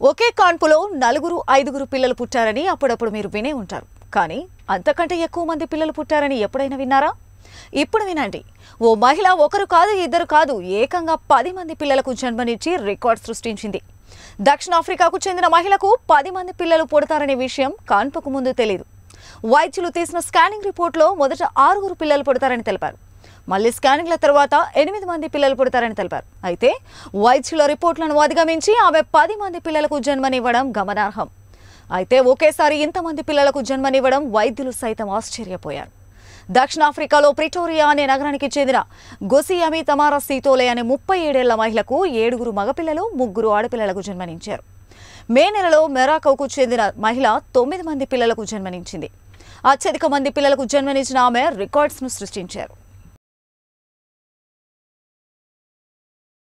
ఒకే కాన్పులో 4-5 పిల్లలు పుట్టారని అప్పుడప్పుడు మీరు వినే ఉంటారు. కానీ అంతకంటే ఎక్కువ మంది పిల్లలు పుట్టారని ఎప్పుడైనా విన్నారా? ఇప్పుడు వినండి. ఓ మహిళ ఒకరు కాదు ఇద్దరు కాదు ఏకంగా 10 మంది పిల్లలకు జన్మనిచ్చి రికార్డ్ సృష్టించింది. దక్షిణాఫ్రికాకు చెందిన మహిళకు 10 మంది పిల్లలు పుడతారనే విషయం కాన్పుకు ముందు తెలియదు. వైద్యులు తీసిన స్కానింగ్ రిపోర్ట్లో మొదట 6 పిల్లలు పుడతారని తెలిపారు. మళ్ళీ స్కానింగ్ల తర్వాత 8 మంది పిల్లలు పుడతారని తెలిపారు. అయితే వైద్యుల రిపోర్ట్లను అధిగమించి ఆమె 10 మంది పిల్లలకు జన్మనివ్వడం గమనార్హం. అయితే ఒకేసారి ఇంతమంది పిల్లలకు జన్మనివ్వడం వైద్యులు సైతం ఆశ్చర్యపోయారు. దక్షిణాఫ్రికాలో ప్రిటోరియా అనే నగరానికి చెందిన గొసియమి తమారా సీతోలే అనే 37 ఏళ్ల మహిళకు 7 మగపిల్లలు 3 ఆడపిల్లలకు జన్మనించారు. మే నెలలో మెరాకోకు చెందిన మహిళ 9 మంది పిల్లలకు జన్మనించింది. అత్యధిక మంది పిల్లలకు జన్మనిచ్చిన ఆమె రికార్డ్స్ను సృష్టించారు.